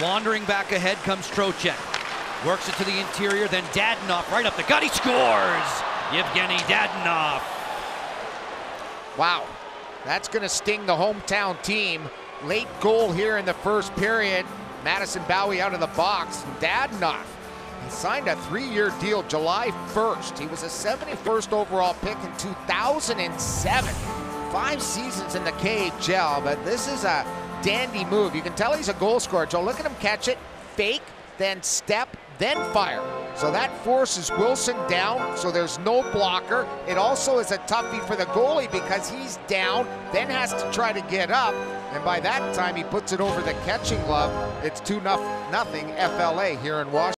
Wandering back ahead comes Trocheck. Works it to the interior, then Dadonov right up the gut. He scores! Yevgeny Dadonov. Wow, that's going to sting the hometown team. Late goal here in the first period. Madison Bowey out of the box. Dadonov, he signed a 3-year deal July 1st. He was a 71st overall pick in 2007. 5 seasons in the KHL, but this is a dandy move. You can tell he's a goal scorer. Joe, look at him catch it, fake, then step, then fire. So that forces Wilson down, so there's no blocker. It also is a toughie for the goalie because he's down, then has to try to get up. And by that time, he puts it over the catching glove. It's 2-0 FLA here in Washington.